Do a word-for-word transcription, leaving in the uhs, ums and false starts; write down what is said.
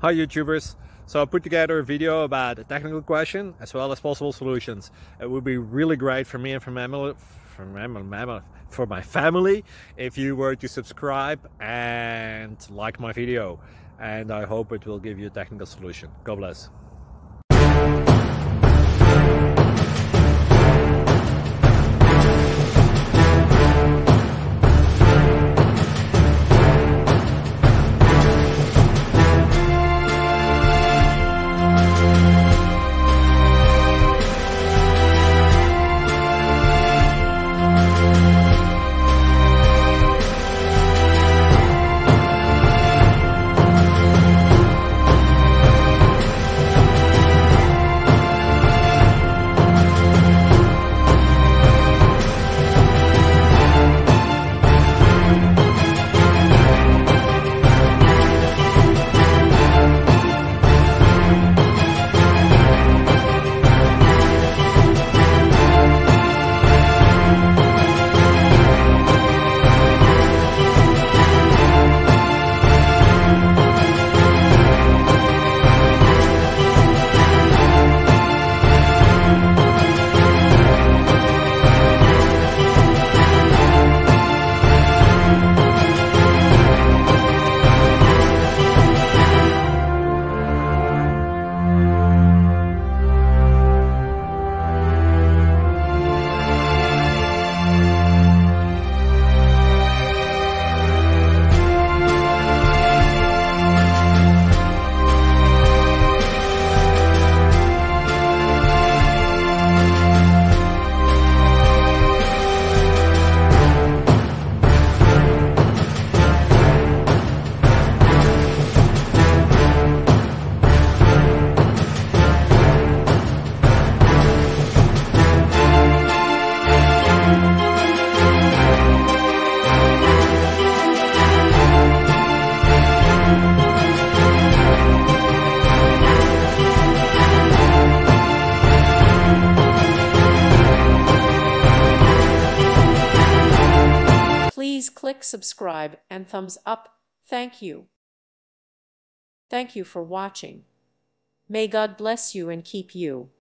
Hi YouTubers! So I put together a video about a technical question as well as possible solutions. It would be really great for me and for my family, for my, for my family if you were to subscribe and like my video. And I hope it will give you a technical solution. God bless. Please click subscribe and thumbs up. Thank you. Thank you for watching. May God bless you and keep you.